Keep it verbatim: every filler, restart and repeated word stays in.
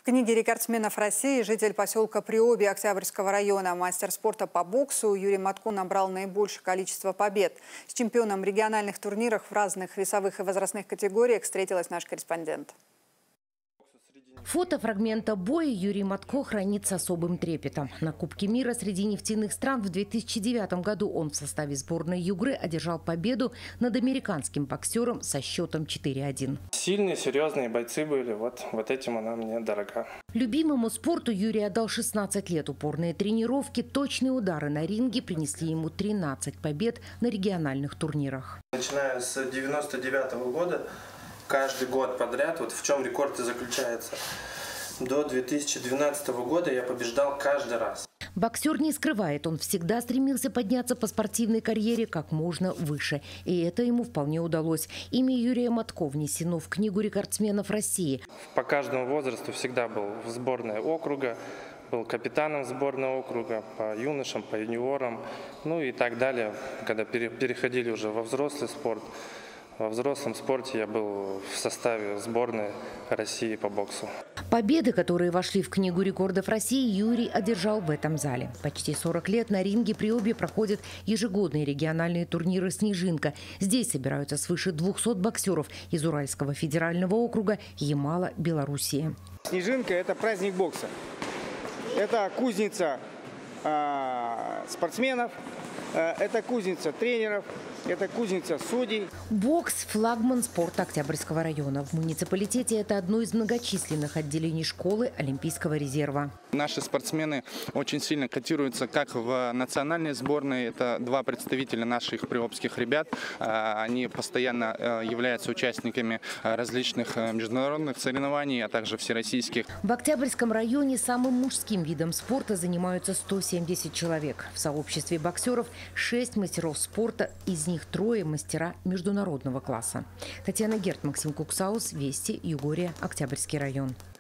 В книге рекордсменов России житель поселка Приобье Октябрьского района, мастер спорта по боксу Юрий Матко набрал наибольшее количество побед. С чемпионом региональных турниров в разных весовых и возрастных категориях встретилась наш корреспондент. Фото фрагмента боя Юрий Матко хранит с особым трепетом. На Кубке мира среди нефтяных стран в две тысячи девятом году он в составе сборной Югры одержал победу над американским боксером со счетом четыре один. Сильные, серьезные бойцы были. Вот, вот этим она мне дорога. Любимому спорту Юрий отдал шестнадцать лет. Упорные тренировки, точные удары на ринге принесли ему тринадцать побед на региональных турнирах. Начиная с девяносто девятого года, каждый год подряд, вот в чем рекорд и заключается, до две тысячи двенадцатого года я побеждал каждый раз. Боксер не скрывает, он всегда стремился подняться по спортивной карьере как можно выше. И это ему вполне удалось. Имя Юрия Матко внесено в книгу рекордсменов России. По каждому возрасту всегда был в сборной округа, был капитаном сборной округа по юношам, по юниорам, ну и так далее. Когда переходили уже во взрослый спорт, во взрослом спорте я был в составе сборной России по боксу. Победы, которые вошли в книгу рекордов России, Юрий одержал в этом зале. Почти сорок лет на ринге Приобье проходят ежегодные региональные турниры «Снежинка». Здесь собираются свыше двухсот боксеров из Уральского федерального округа Ямала, Белоруссии. «Снежинка» – это праздник бокса. Это кузница э, спортсменов, э, это кузница тренеров. Это кузница судей. Бокс – флагман спорта Октябрьского района. В муниципалитете это одно из многочисленных отделений школы Олимпийского резерва. Наши спортсмены очень сильно котируются как в национальной сборной. Это два представителя наших приобских ребят. Они постоянно являются участниками различных международных соревнований, а также всероссийских. В Октябрьском районе самым мужским видом спорта занимаются сто семьдесят человек. В сообществе боксеров шесть мастеров спорта, из них трое мастера международного класса. Татьяна Герт, Максим Куксаус, Вести, Югория, Октябрьский район.